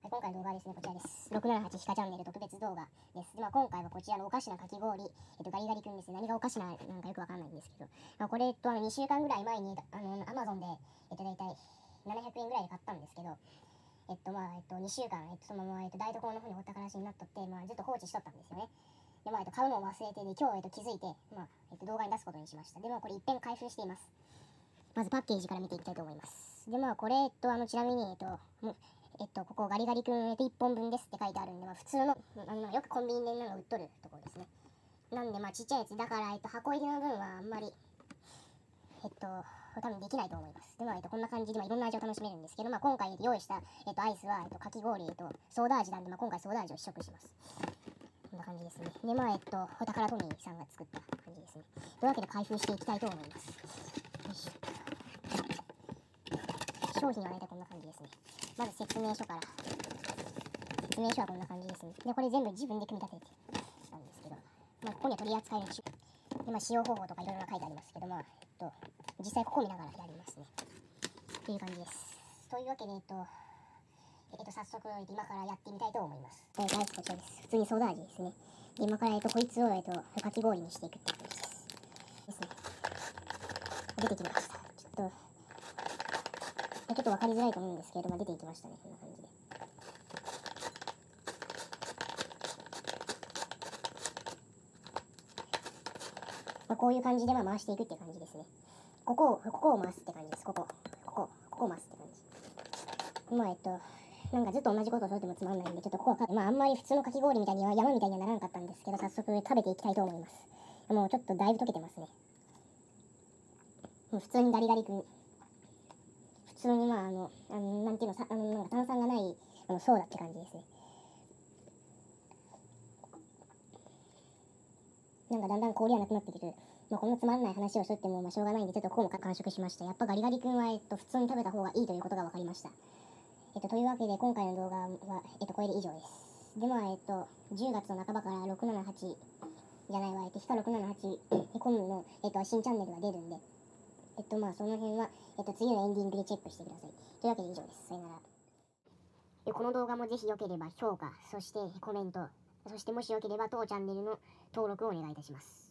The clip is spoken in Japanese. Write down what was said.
今回の動画はですね、こちらです。678ヒカチャンネル特別動画です。で、今回はこちらのおかしなかき氷、ガリガリ君ですね。何がおかしななんかよくわかんないんですけど、これ、2週間ぐらい前に、Amazon で、大体700円ぐらいで買ったんですけど、2週間、そのまま、台所の方にほったからしになっとって、ずっと放置しとったんですよね。で、買うのを忘れて、で、今日、気づいて、動画に出すことにしました。で、これ一遍開封しています。まずパッケージから見ていきたいと思います。で、これ、ちなみに、ここガリガリ君1本分ですって書いてあるんで、普通の、よくコンビニで売っとるところですね。なんで、ちっちゃいやつ、だから、箱入りの分はあんまり、多分できないと思います。で、こんな感じで、いろんな味を楽しめるんですけど、今回用意した、アイスは、かき氷、ソーダ味なんで、今回ソーダ味を試食します。こんな感じですね。で、お宝トミーさんが作った感じですね。というわけで開封していきたいと思います。よいしょ。商品は大体こんな感じですね。まず説明書から。説明書はこんな感じですね。で、これ全部自分で組み立ててたんですけど、ここには取り扱えるで、使用方法とかいろいろ書いてありますけど、実際ここ見ながらやりますね。っていう感じです。というわけで、早速、今からやってみたいと思います。アイスこちらです。普通にソーダ味ですね。で、今から、こいつを、かき氷にしていくって感じです。ですね。出てきました。ちょっと分かりづらいと思うんですけど、出ていきましたね。こんな感じで。こういう感じで回していくって感じですね。ここを回すって感じです。ここを回すって感じ。なんかずっと同じことをしとってもつまんないんで、ちょっとここはあんまり普通のかき氷みたいには山みたいにはならなかったんですけど、早速食べていきたいと思います。もうちょっとだいぶ溶けてますね。普通にガリガリ君。普通になんていうの、なんか炭酸がないソーダって感じですね。なんかだんだん氷はなくなってきて、こんなつまんない話をしとってもしょうがないんで、ちょっとここも完食しました。やっぱガリガリ君は普通に食べた方がいいということが分かりました。というわけで今回の動画はこれで以上です。で10月の半ばから678じゃないわ、ヒカ678コムの新チャンネルが出るんで、その辺は次のエンディングでチェックしてください。というわけで以上です。さよなら。この動画もぜひ良ければ評価、そしてコメント、そしてもしよければ当チャンネルの登録をお願いいたします。